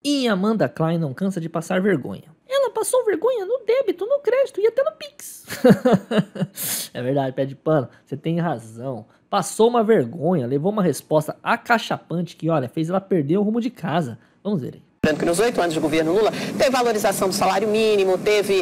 E Amanda Klein não cansa de passar vergonha. Ela passou vergonha no débito, no crédito e até no Pix. É verdade, pé de pano, você tem razão. Passou uma vergonha, levou uma resposta acachapante que, olha, fez ela perder o rumo de casa. Vamos ver aí. Que nos 8 anos de governo Lula, teve valorização do salário mínimo, teve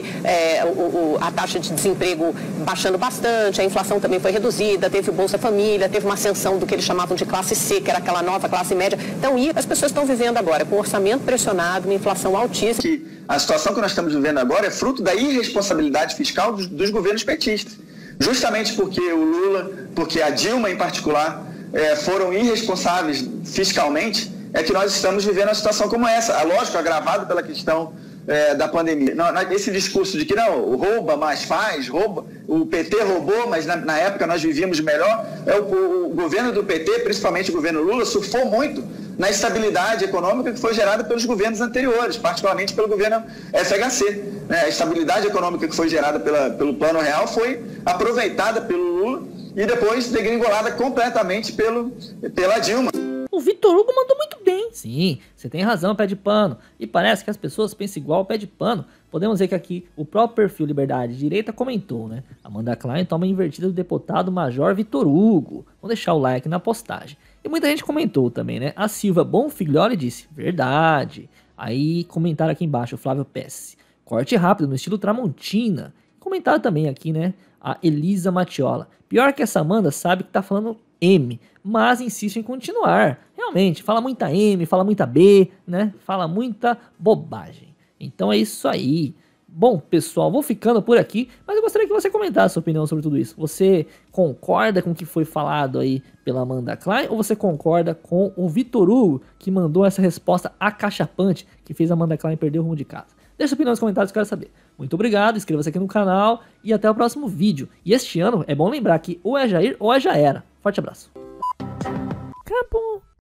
a taxa de desemprego baixando bastante, a inflação também foi reduzida, teve o Bolsa Família, teve uma ascensão do que eles chamavam de classe C, que era aquela nova classe média. Então, as pessoas estão vivendo agora com um orçamento pressionado, uma inflação altíssima. A situação que nós estamos vivendo agora é fruto da irresponsabilidade fiscal dos governos petistas. Justamente porque o Lula, porque a Dilma em particular, foram irresponsáveis fiscalmente, é que nós estamos vivendo uma situação como essa. Lógico, agravado pela questão da pandemia. Esse discurso de que não, rouba, mas faz, rouba, o PT roubou, mas na época nós vivíamos melhor, o governo do PT, principalmente o governo Lula, surfou muito na estabilidade econômica que foi gerada pelos governos anteriores, particularmente pelo governo FHC. A estabilidade econômica que foi gerada pelo Plano Real foi aproveitada pelo Lula e depois degringolada completamente pela Dilma. O Vitor Hugo mandou muito bem. Sim, você tem razão, pé de pano. E parece que as pessoas pensam igual ao pé de pano. Podemos ver que aqui o próprio perfil Liberdade Direita comentou, né? Amanda Klein toma invertida do deputado Major Vitor Hugo. Vou deixar o like na postagem. E muita gente comentou também, né? A Silva Bonfiglioli disse, verdade. Aí comentaram aqui embaixo o Flávio Pesce. Corte rápido, no estilo Tramontina. Comentaram também aqui, né? A Elisa Matiola. Pior que essa Amanda sabe que tá falando M, mas insiste em continuar. Realmente, fala muita M, fala muita B, né? Fala muita bobagem. Então é isso aí. Bom, pessoal, vou ficando por aqui, mas eu gostaria que você comentasse a sua opinião sobre tudo isso. Você concorda com o que foi falado aí pela Amanda Klein ou você concorda com o Vitor Hugo, que mandou essa resposta acachapante que fez a Amanda Klein perder o rumo de casa? Deixa a opinião nos comentários, quero saber. Muito obrigado, inscreva-se aqui no canal e até o próximo vídeo. E este ano é bom lembrar que ou é Jair ou é já era. Forte abraço. Acabou.